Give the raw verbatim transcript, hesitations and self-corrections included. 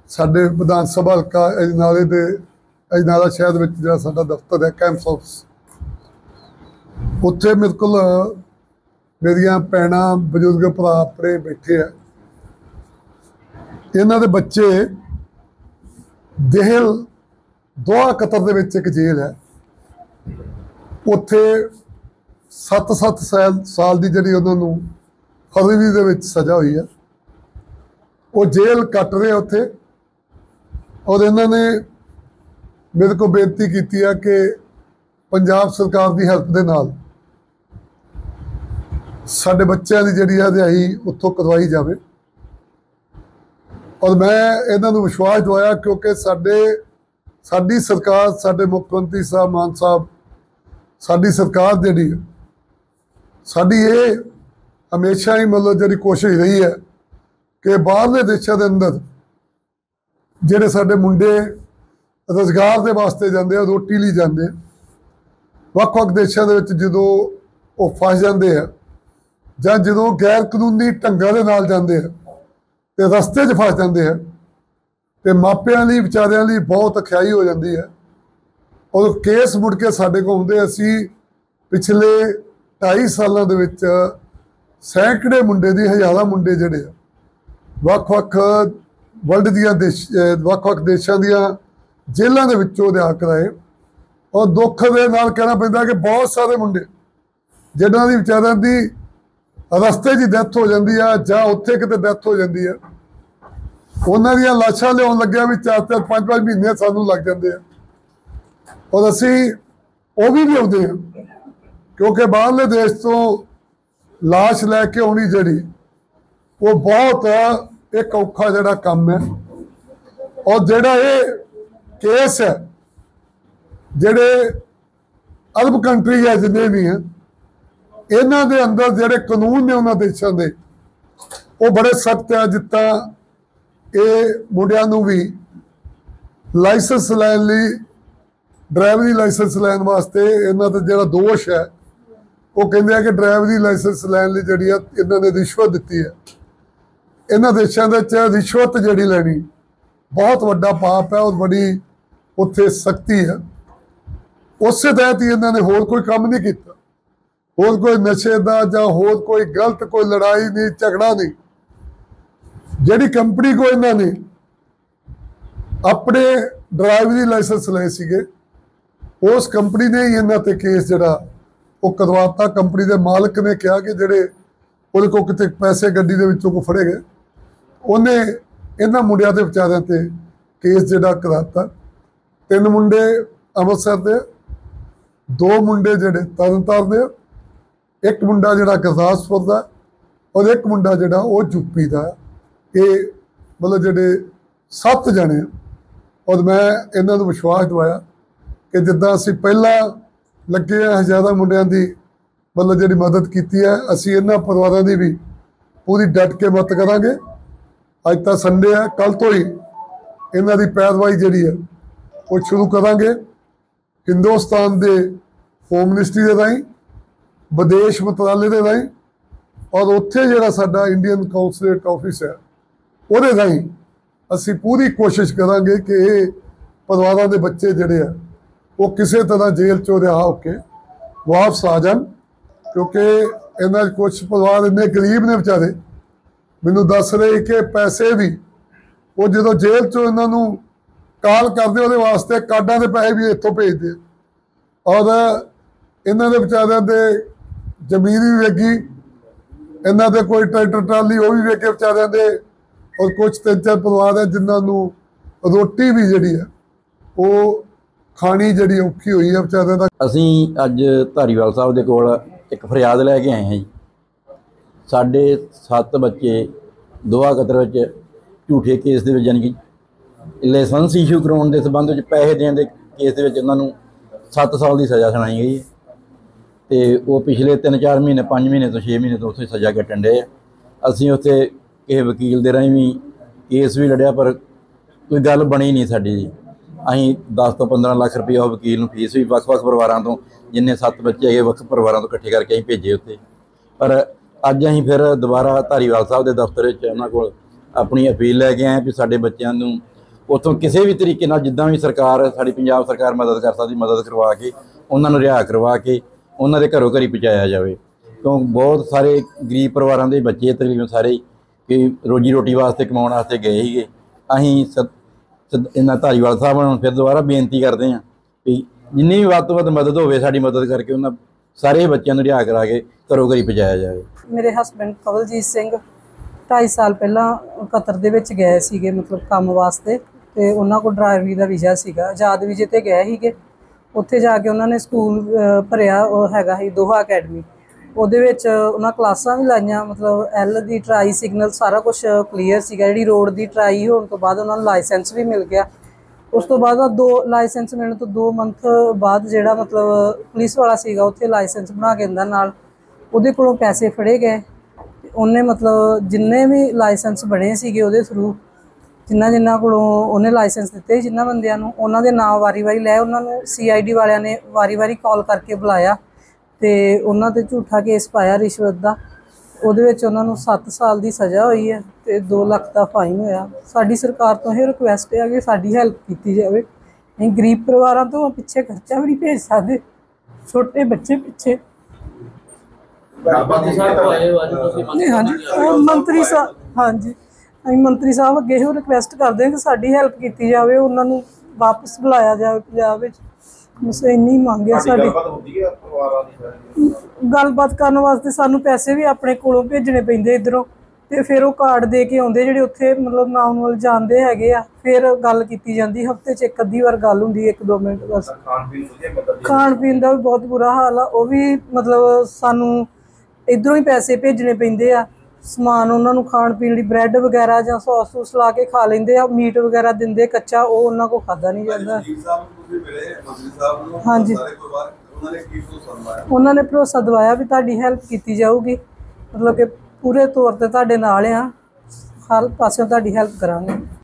साडे विधान सभा हल्का अजनाले दे अजनाला शहर में जो साडा दफ्तर है कैंप्स हाउस, उत्थे मेरे को मेरिया भैन बजुर्ग भरा अपने बैठे है। इन्हों के बच्चे देहल दोहा कतर दे विच एक जेल है, उत्थे सत्त सत्त साल साल की जी उन्होंने फरवरी दे विच सज़ा हुई है। वो जेल कट रहे उत्थे और इन्होंने मेरे को बेनती की है कि पंजाब सरकार की हेल्प के नाल साडे बच्चों की जी रिहाई उत्थों करवाई जाए। और मैं इन्हों विश्वास दवाया क्योंकि साडे साडी सरकार साडे मुख्यमंत्री साहब मान साहब साडी सरकार जी साडी ये हमेशा ही मतलब जी कोशिश रही है कि बाहरले देशों के अंदर ਜਿਹੜੇ ਸਾਡੇ मुंडे रोजगार के वास्ते जाते हैं, रोटी ਲਈ जाते हैं, ਵੱਖ-ਵੱਖ देशों के जो वो फस जाते हैं ਜਾਂ जो गैर कानूनी ढंगों के नाल जाते हैं तो रस्ते च फस जाते हैं तो मापिਆਂ ਲਈ ਵਿਚਾਰਿਆਂ ਲਈ बहुत अखियाई हो जाती है। और केस मुड़ के साढ़े को आते असी पिछले ढाई सालों के सैकड़े मुंडे दी हज़ारां मुंडे जिहड़े ਵੱਖ-ਵੱਖ वर्ल्ड दियां देश ਵੱਖ-ਵੱਖ देशों दियां जेलों के विचों रिहा कराए। और दुख के नाल कहना पैंदा कि बहुत सारे मुंडे जिन्हां दी विचारिਆਂ दी रस्ते च डैथ हो जाती है जां उत्थे किते डैथ हो जाती है, उन्हां दियां लाशां लियाउण लग्गिया भी चार चार पाँच पाँच महीने सानूं लग जाते हैं। और असी वो भी लिआउंदे हैं क्योंकि बाहरले देश तो लाश लैके आउणी जिहड़ी वो बहुत एक औखा जिहड़ा काम है। और जिहड़ा ये केस है जिहड़े अरब कंट्री है जिन्ने भी हैं इन्हां दे अंदर जिहड़े कानून ने उन्हां देशों के वो बड़े सख्त है। जिता ये मुंडियां नूं भी लाइसेंस लैण लई ड्राइवरी लाइसेंस लैण वास्ते इन्हां दा जिहड़ा दोष है वो कहते हैं कि ड्राइवरी लाइसेंस लैण लई जिहड़ी है इन्हां ने रिश्वत दित्ती है। इन्हां देशों के रिश्वत जिहड़ी लैनी बहुत वड्डा पाप है और बड़ी उत्थे सख्ती है। उस तहत ही इन्होंने होर कोई काम नहीं किया, होर कोई नशे का जां होर कोई गलत कोई लड़ाई नहीं झगड़ा नहीं। जिहड़ी कंपनी को इन्होंने अपने ड्राइवरी लाइसेंस लए सीगे उस कंपनी ने ही इन्हां ते केस जिहड़ा वो करवाता। कंपनी के मालिक ने कहा कि जिहड़े उहदे कोल किते पैसे गड्डी दे विचों को फड़े गए उन्हें इन्हां मुंडियां दे विचारिਆਂ ते केस जिहड़ा कराता। तीन मुंडे अमृतसर दे, दो मुंडे जिहड़े तरनताਰਨ दे, एक मुंडा जिहड़ा गुरदासपुर दा और एक मुंडा जिहड़ा वो यूपी दा। ये मतलब जिहड़े सत्त जने। और मैं इन्हां नूं विश्वास दवाया कि जिद्दां असीं पहला लगे हज़ारां मुंडियां दी मतलब जिहड़ी मदद की है असीं इन्हां परिवारां दी भी पूरी डट के मदद करांगे। अज तो संडे है, कल तो ही इन्हां दी पैरवाई जिहड़ी है वो शुरू करांगे। हिंदुस्तान के होम मिनिस्ट्री के राही विदेश मंत्रालय के राही और उत्थे जिहड़ा साडा इंडियन काउंसलेट ऑफिस है उहदे राही असी पूरी कोशिश करांगे कि ये परिवारों के बच्चे जिहड़े आ वो किसी तरह जेल चों रिहा होके वापस आ जान। क्योंकि इन्हां कुछ परिवार इन्ने गरीब ने बेचारे मैनू दस रहे कि पैसे भी वो जो जेल चो इन्हां नूं काल करते वो वास्ते कार्डां के पैसे भी इत्थों भेजते। और इन्हां दे बेचारिਆਂ दे जमीन भी वेगी, इन्हां दे कोई ट्रैक्टर ट्राली वो भी वेगे बेचारिਆਂ दे। और कुछ तीन चार परिवार है जिन्हां नूं रोटी भी जिहड़ी है वो खानी जिहड़ी औखी हुई है बेचारिਆਂ दा। असीं अज धारीवाल साहब दे कोल एक फरियाद लैके आए हैं जी। साढ़े सत्त बच्चे दोहा कतर विच झूठे केस दे विच यानी कि लाइसेंस इशू कराउण दे संबंध विच पैसे देण दे केस दे विच उन्हां नूं सत्त साल की सज़ा सुनाई गई है। तो वो पिछले तीन चार महीने पाँच महीने तो छे महीने तो उत्थे सज़ा कट्टण डे। असीं उत्थे किसी वकील दे राहीं भी केस भी लड़िया पर कोई गल बनी नहीं साडी जी। असीं दस तो पंद्रह लाख रुपया वकील नूं फीस भी ਵੱਖ-ਵੱਖ परिवारों तो जिन्ने सत्त बच्चे है ਵੱਖ परिवारों तो इकट्ठे करके असीं भेजे उत्थे। पर अज असीं फिर दोबारा धारीवाल साहब के दफ्तर उन्होंने कोल अपनी अपील लैके आए भी साडे बच्चों नूं ਉੱਥੋਂ ਕਿਸੇ ਵੀ ਤਰੀਕੇ ਨਾਲ ਜਿੱਦਾਂ ਵੀ ਸਰਕਾਰ ਸਾਡੀ ਪੰਜਾਬ ਸਰਕਾਰ ਮਦਦ ਕਰ ਸਕਦੀ ਮਦਦ ਕਰਵਾ ਕੇ ਉਹਨਾਂ ਨੂੰ ਰਿਹਾ ਕਰਵਾ ਕੇ ਉਹਨਾਂ ਦੇ ਘਰੋਂ ਘਰੀ ਪਹੁੰਚਾਇਆ ਜਾਵੇ। ਕਿਉਂ ਬਹੁਤ ਸਾਰੇ ਗਰੀਬ ਪਰਿਵਾਰਾਂ ਦੇ ਬੱਚੇ ਤਕਰੀਬਨ ਸਾਰੇ ਕਿ ਰੋਜੀ ਰੋਟੀ ਵਾਸਤੇ ਕਮਾਉਣ ਵਾਸਤੇ ਗਏ ਸੀਗੇ। ਅਸੀਂ ਸ ਇਹਨਾਂ ਧਾਰੀਵਾਲ ਸਾਹਿਬ ਨੂੰ ਫਿਰ ਦੁਬਾਰਾ ਬੇਨਤੀ ਕਰਦੇ ਹਾਂ ਵੀ ਜਿੰਨੀ ਵੀ ਵੱਧ ਤੋਂ ਵੱਧ ਮਦਦ ਹੋਵੇ ਸਾਡੀ ਮਦਦ ਕਰਕੇ ਉਹਨਾਂ ਸਾਰੇ ਬੱਚਿਆਂ ਨੂੰ ਰਿਹਾ ਕਰਾ ਕੇ ਘਰੋਂ ਘਰੀ ਪਹੁੰਚਾਇਆ ਜਾਵੇ। ਮੇਰੇ ਹਸਬੈਂਡ ਕਵਲਜੀਤ ਸਿੰਘ ਢਾਈ ਸਾਲ ਪਹਿਲਾਂ ਕਤਰ ਦੇ ਵਿੱਚ ਗਏ ਸੀਗੇ ਮਤਲਬ ਕੰਮ ਵਾਸਤੇ, ਤੇ ਉਹਨਾਂ ਕੋਲ ਡਰਾਈਵਰੀ ਦਾ ਵੀਜ਼ਾ ਸੀਗਾ। ਆਜ਼ਾਦ ਵੀਜ਼ੇ ਤੇ ਗਏ ਸੀਗੇ। ਉੱਥੇ ਜਾ ਕੇ ਉਹਨਾਂ ਨੇ ਸਕੂਲ ਭਰਿਆ, ਉਹ ਹੈਗਾ ਸੀ ਦੋਹਾ ਅਕੈਡਮੀ। ਉਹਦੇ ਵਿੱਚ ਉਹਨਾਂ ਕਲਾਸਾਂ ਵੀ ਲਾਈਆਂ, ਮਤਲਬ ਐਲ ਦੀ ਟਰਾਈ ਸਿਗਨਲ ਸਾਰਾ ਕੁਛ ਕਲੀਅਰ ਸੀਗਾ। ਜਿਹੜੀ ਰੋਡ ਦੀ ਟਰਾਈ ਹੋਣ ਤੋਂ ਬਾਅਦ ਉਹਨਾਂ ਨੂੰ ਲਾਇਸੈਂਸ ਵੀ ਮਿਲ ਗਿਆ। ਉਸ ਤੋਂ ਬਾਅਦ ਦੋ ਲਾਇਸੈਂਸ ਮਿਲਣ ਤੋਂ ਦੋ ਮੰਥ ਬਾਅਦ ਜਿਹੜਾ ਮਤਲਬ ਪੁਲਿਸ ਵਾਲਾ ਸੀਗਾ ਉੱਥੇ ਲਾਇਸੈਂਸ ਬਣਾ ਕੇ ਦਿੰਦਾ ਨਾਲ, ਉਹਦੇ ਕੋਲੋਂ ਪੈਸੇ ਫੜੇ ਗਏ। ਉਹਨੇ ਮਤਲਬ ਜਿੰਨੇ ਵੀ ਲਾਇਸੈਂਸ ਬਣੇ ਸੀਗੇ ਉਹਦੇ ਥਰੂ ਜਿਨ੍ਹਾਂ ਜਿਨ੍ਹਾਂ ਕੋਲੋਂ ਉਹਨੇ ਲਾਇਸੈਂਸ ਦਿੱਤੇ ਜਿਨ੍ਹਾਂ ਬੰਦਿਆਂ ਨੂੰ, ਉਹਨਾਂ ਦੇ ਨਾਂ ਵਾਰੀ ਵਾਰੀ ਲੈ ਉਹਨਾਂ ਨੂੰ ਸੀ ਆਈ ਡੀ ਵਾਲਿਆਂ ਨੇ ਵਾਰੀ ਵਾਰੀ ਕਾਲ ਕਰਕੇ ਬੁਲਾਇਆ ਤੇ ਉਹਨਾਂ 'ਤੇ ਝੂਠਾ ਕੇਸ ਪਾਇਆ ਰਿਸ਼ਵਤ ਦਾ। ਉਹਦੇ ਵਿੱਚ ਉਹਨਾਂ ਨੂੰ ਸੱਤ ਸਾਲ ਦੀ ਸਜ਼ਾ ਹੋਈ ਹੈ ਤੇ ਦੋ ਲੱਖ ਦਾ ਫਾਈਨ ਹੋਇਆ। ਸਾਡੀ ਸਰਕਾਰ ਤੋਂ ਇਹ ਰਿਕੁਐਸਟ ਹੈ ਕਿ ਸਾਡੀ ਹੈਲਪ ਕੀਤੀ ਜਾਵੇ। ਅਸੀਂ ਗਰੀਬ ਪਰਿਵਾਰਾਂ ਤੋਂ ਪਿੱਛੇ ਖਰਚਾ ਵੀ ਨਹੀਂ ਭੇਜ ਸਕਦੇ, ਛੋਟੇ ਬੱਚੇ ਪਿੱਛੇ। ਹਾਂਜੀ ਮੰਤਰੀ ਸਾਹਿਬ, ਹਾਂਜੀ ਅਸੀਂ ਮੰਤਰੀ ਸਾਹਿਬ ਅੱਗੇ ਇਹੋ ਰਿਕੁਐਸਟ ਕਰਦੇ ਹਾਂ ਕਿ ਸਾਡੀ ਹੈਲਪ ਕੀਤੀ ਜਾਵੇ, ਉਹਨਾਂ ਨੂੰ ਵਾਪਸ ਬੁਲਾਇਆ ਜਾਵੇ ਪੰਜਾਬ ਵਿੱਚ। ਬਸ ਇੰਨੀ ਮੰਗ ਹੈ ਸਾਡੀ। ਗੱਲਬਾਤ ਕਰਨ ਵਾਸਤੇ ਸਾਨੂੰ ਪੈਸੇ ਵੀ ਆਪਣੇ ਕੋਲੋਂ ਭੇਜਣੇ ਪੈਂਦੇ ਇੱਧਰੋਂ, ਤੇ ਫਿਰ ਉਹ ਕਾਰਡ ਦੇ ਕੇ ਆਉਂਦੇ ਜਿਹੜੇ ਉੱਥੇ ਮਤਲਬ ਨਾਮ ਵੱਲ ਜਾਣਦੇ ਹੈਗੇ ਆ, ਫਿਰ ਗੱਲ ਕੀਤੀ ਜਾਂਦੀ। ਹਫ਼ਤੇ 'ਚ ਇੱਕ ਅੱਧੀ ਵਾਰ ਗੱਲ ਹੁੰਦੀ, ਇੱਕ ਦੋ ਮਿੰਟ ਬਸ। ਖਾਣ ਪੀਣ ਦਾ ਵੀ ਬਹੁਤ ਬੁਰਾ ਹਾਲ ਆ, ਉਹ ਵੀ ਮਤਲਬ ਸਾਨੂੰ ਇੱਧਰੋਂ ਹੀ ਪੈਸੇ ਭੇਜਣੇ ਪੈਂਦੇ ਆ। ਸਮਾਨ ਉਹਨਾਂ ਨੂੰ ਖਾਣ ਪੀਣ ਲਈ ਬ੍ਰੈਡ ਵਗੈਰਾ ਜਾਂ ਸੌਸ ਸੂਸ ਲਾ ਕੇ ਖਾ ਲੈਂਦੇ ਆ। ਮੀਟ ਵਗੈਰਾ ਦਿੰਦੇ ਕੱਚਾ, ਉਹ ਉਹਨਾਂ ਕੋਲ ਖਾਧਾ ਨਹੀਂ ਜਾਂਦਾ। ਹਾਂਜੀ, ਉਹਨਾਂ ਨੇ ਭਰੋਸਾ ਦਵਾਇਆ ਵੀ ਤੁਹਾਡੀ ਹੈਲਪ ਕੀਤੀ ਜਾਊਗੀ, ਮਤਲਬ ਕਿ ਪੂਰੇ ਤੌਰ 'ਤੇ ਤੁਹਾਡੇ ਨਾਲ ਆ, ਹਰ ਪਾਸਿਓਂ ਤੁਹਾਡੀ ਹੈਲਪ ਕਰਾਂਗੇ।